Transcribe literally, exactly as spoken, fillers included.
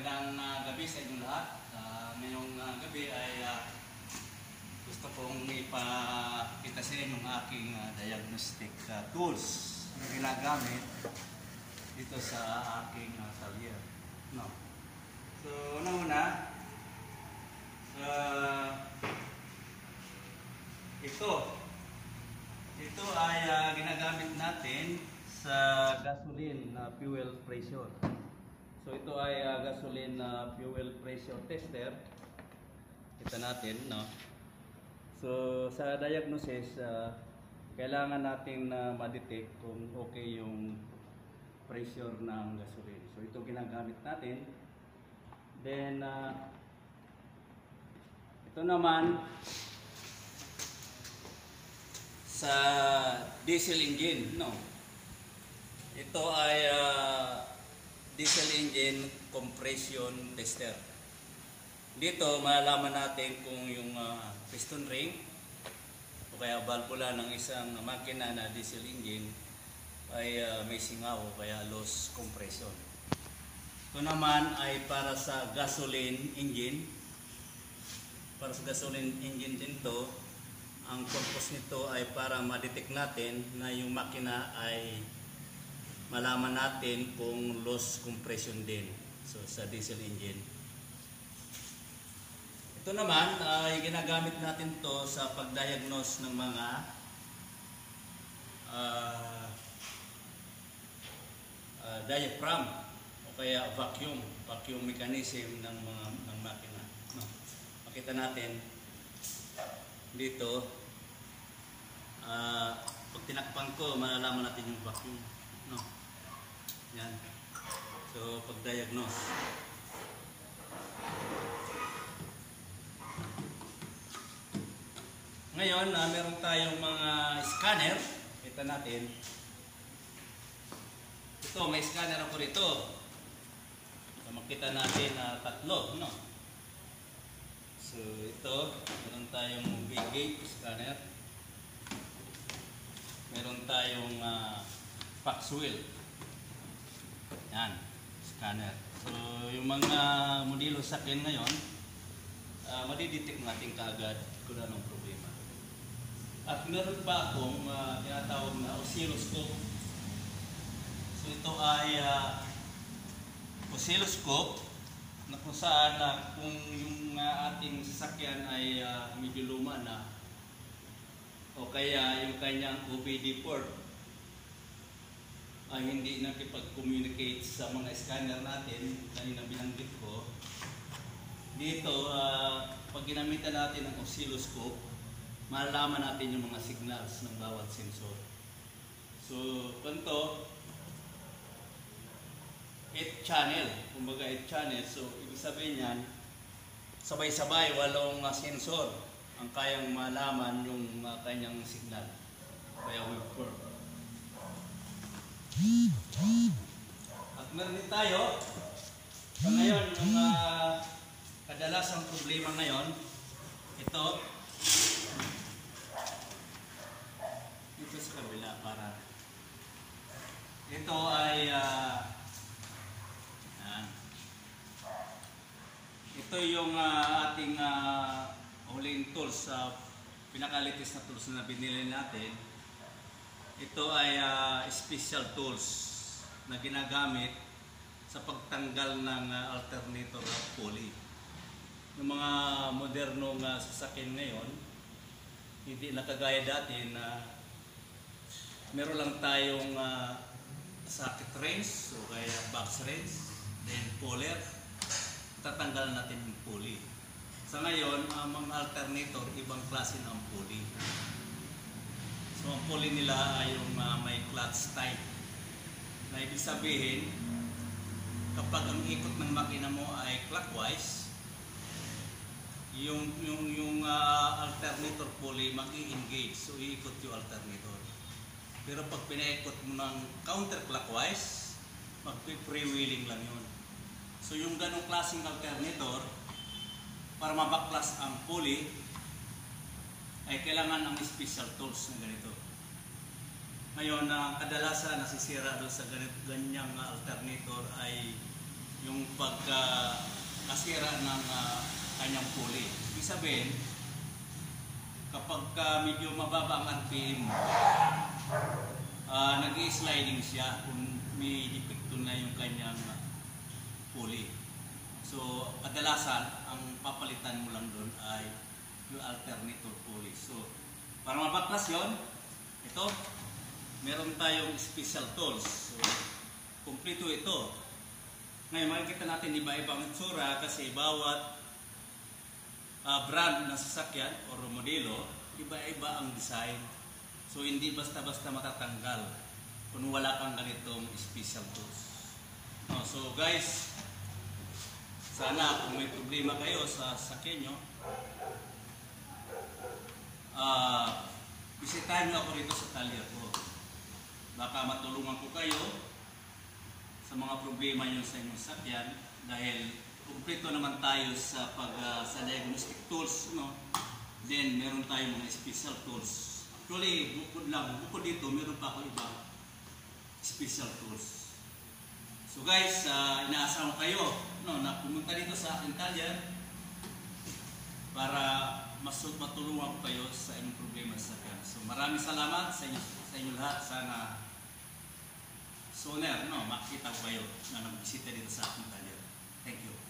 magandang uh, gabi sa inyong lahat. Uh, ngayong uh, gabi ay uh, gusto kong ipakita sa inyo yung aking uh, diagnostic uh, tools na ginagamit dito sa aking uh, talyer. No. So, una-una, uh, ito, ito ay uh, ginagamit natin sa gasoline uh, fuel pressure. So ito ay uh, gasoline uh, fuel pressure tester. Kita natin, no. So sa diagnosis, uh, kailangan natin na uh, ma-detect kung okay yung pressure ng gasoline. So ito ginagamit natin. Then uh, ito naman sa diesel engine, no. Ito ay uh, diesel engine compression tester. Dito malalaman natin kung yung uh, piston ring o kaya valvula ng isang makina na diesel engine ay uh, may singaw o kaya loss compression. Ito naman ay para sa gasoline engine. Para sa gasoline engine din to, ang purpose nito ay para ma-detect natin na yung makina ay malaman natin kung loss compression din. So sa diesel engine. Ito naman ay ginagamit natin to sa pag-diagnose ng mga uh, uh, diaphragm o kaya vacuum, vacuum mechanism ng mga ng makina. No. Makita natin dito, uh, pag tinakpan ko, malalaman natin yung vacuum. No. Yan. So, pag-diagnose. Ngayon, uh, meron tayong mga scanner. Kita natin. Ito, may scanner ako rito. So, makita natin na uh, tatlo, no? So, ito, meron tayong V-gate scanner. Meron tayong uh, Pax wheel. Yan, scanner. So, yung mga modelo sa akin ngayon, uh, madidetect natin kaagad kung anong problema. At meron pa akong uh, tinatawag na oscilloscope. So, ito ay uh, oscilloscope na kung saan uh, kung yung uh, ating sasakyan ay uh, medyo luma na o kaya yung kanyang O B D port ay hindi nakipag-communicate sa mga scanner natin, kanina binanggit ko. Dito, uh, pag ginamitan natin ng oscilloscope, malalaman natin yung mga signals ng bawat sensor. So, ganito, eight channel, kumbaga eight channel. So, ibig sabihin yan, sabay-sabay, walong uh, sensor ang kayang malaman yung uh, kanyang signal, kaya waveform. At meron din tayo so ngayon yung uh, kadalasang problema ngayon, ito ito sa kabila para ito ay uh, yan. Ito yung uh, ating uh, huling tools, uh, pinakalitis na tools na binili natin. Ito ay uh, special tools na ginagamit sa pagtanggal ng uh, alternator of pulley. Yung mga modernong uh, sasakyan ngayon, hindi nakagaya dati na meron lang tayong uh, socket wrench o kaya box wrench, then puller, tatanggal natin yung pulley. Sa ngayon, ang uh, mga alternator, ibang klase ng pulley. So, ang pulley nila ay yung uh, may clutch type. Na ibig sabihin, kapag ang ikot ng makina mo ay clockwise, yung, yung, yung uh, alternator pulley mag-i-engage. So, iikot yung alternator. Pero pag pinaikot mo ng counterclockwise, mag-freewheeling lang yun. So, yung ganong klaseng alternator, para mabaklas ang pulley, ay kailangan ng special tools na ganito. Ngayon, uh, kadalasan nasisira doon sa ganit, ganyang uh, alternator ay yung pagkasira ng uh, kanyang pulley. Ibig sabihin, kapag uh, medyo mababa ang R P M, uh, nag-i-sliding siya kung may depekto na yung kanyang uh, pulley. So, kadalasan, ang papalitan mo lang doon ay yung alternator pulley. So, para mabaklas yon, ito, meron tayong special tools. So, kumplito ito. Ngayon, makikita natin iba-ibang itsura kasi bawat uh, brand ng sasakyan o modelo, iba-iba ang design. So, hindi basta-basta matatanggal kung wala kang ganitong special tools. No, so, guys, sana kung may problema kayo sa sasakyan nyo, uh, bisitahin nyo ako rito sa talyer ko. Baka matulungan ko kayo sa mga problema nyo sa inyong sasakyan dahil kumpleto naman tayo sa pag uh, sa diagnostic tools, no? Then meron tayong mga special tools. Actually, bukod lang, bukod dito meron pa ako ibang special tools. So guys, uh, inaasahan ko kayo, no, na pumunta dito sa aking talyer para mas matulungan ko kayo sa inyong problema sa sasakyan. So maraming salamat sa inyo, sa inyo lahat. Sana sooner, no, makita ko kayo na nagbisita dito sa aking talyer. Thank you.